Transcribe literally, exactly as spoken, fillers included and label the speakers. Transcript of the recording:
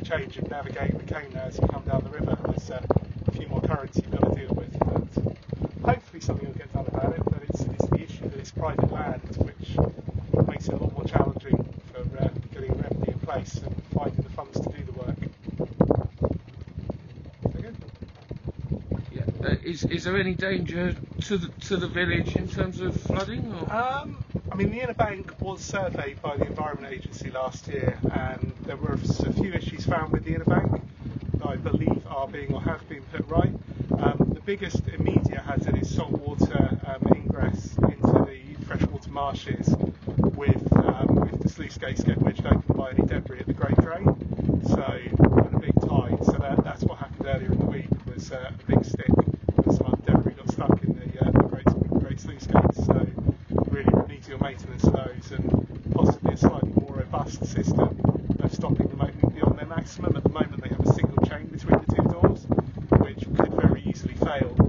Speaker 1: change of navigating the cane now as you come down the river. There's uh, a few more currents you've got to deal with, but hopefully something will get done about it. But it's, it's the issue that it's private land, which makes it a lot more challenging for uh, getting a remedy in place and finding the funds to do the work. Okay.
Speaker 2: Yeah. Uh, is is there any danger to the to the village in terms of flooding? Or?
Speaker 1: Um, I mean, the inner bank was surveyed by the Environment Agency last year, and there were a few issues found with the inner bank that I believe are being or have been put right. Um, the biggest immediate hazard is saltwater um, ingress into the freshwater marshes with, um, with the sluice gates get wedged open by any debris at the Great Drain. So, and a big tide. So that, that's what happened earlier in the week, was uh, a big stick and some other debris got stuck in the, uh, the great, great sluice gates. So really remedial maintenance of those, and possibly a slightly more robust system of stopping them opening beyond their maximum. At the moment they have a single chain between the two doors, which could very easily fail